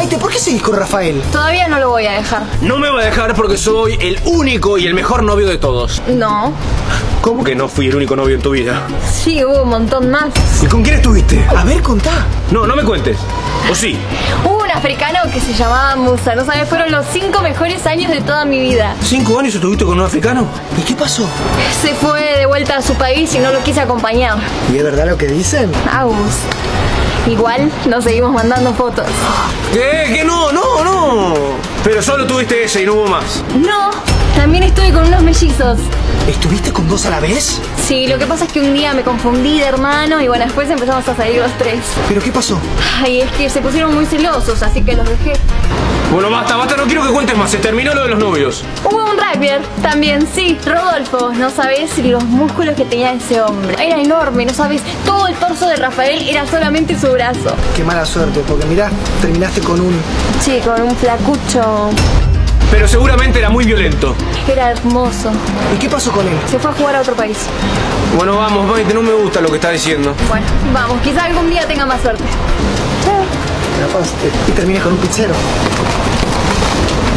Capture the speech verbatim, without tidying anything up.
Maite, ¿por qué seguís con Rafael? Todavía no lo voy a dejar. No me va a dejar porque soy el único y el mejor novio de todos. No. ¿Cómo que no fui el único novio en tu vida? Sí, hubo un montón más. ¿Y con quién estuviste? A ver, contá. No, no me cuentes. ¿O sí? Hubo un africano que se llamaba Musa. No sabes, fueron los cinco mejores años de toda mi vida. ¿Cinco años estuviste con un africano? ¿Y qué pasó? Se fue de vuelta a su país y no lo quise acompañar. ¿Y es verdad lo que dicen? Agus. Igual nos seguimos mandando fotos. ¿Qué? ¿Qué? No, no, no. Pero solo tuviste ese y no hubo más. No, también estuve con unos mellizos. ¿Estuviste con dos a la vez? Sí, lo que pasa es que un día me confundí de hermano y bueno, después empezamos a salir los tres. ¿Pero qué pasó? Ay, es que se pusieron muy celosos, así que los dejé. Bueno, basta, basta, no quiero que cuentes más. Se terminó lo de los novios. Hubo un rugby también, sí, Rodolfo. No sabes los músculos que tenía ese hombre. Era enorme, no sabes. Todo el torso de Rafael era solamente su brazo. Qué mala suerte, porque mirá, terminaste con un... Sí, con un flacucho. Pero seguramente era muy violento. Era hermoso. ¿Y qué pasó con él? Se fue a jugar a otro país. Bueno, vamos, Maite, no me gusta lo que estás diciendo. Bueno, vamos, quizá algún día tenga más suerte. Capaz, te- y termines con un pizzero.